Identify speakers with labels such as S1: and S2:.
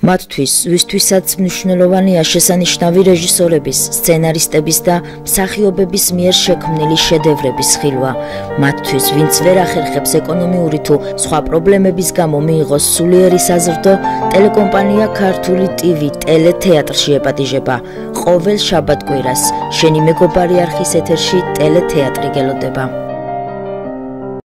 S1: მათთვის, ვისთვისაც მნიშვნელოვანია შესანიშნავი რეჟისორების, სცენარისტების და მსახიობების მიერ შექმნილი შედევრების ხილვა. მათთვის, ვინც ვერ ახერხებს ეკონომიური თუ სხვა პრობლემების გამო მიიღოს სულიერი საზრდო, ტელეკომპანია ქართული TV ტელეთეატრში ეპატიჟება. ყოველ შაბათ-კვირას შენი მეგობარი არხის ეთერში ტელეთეატრი გელოდება.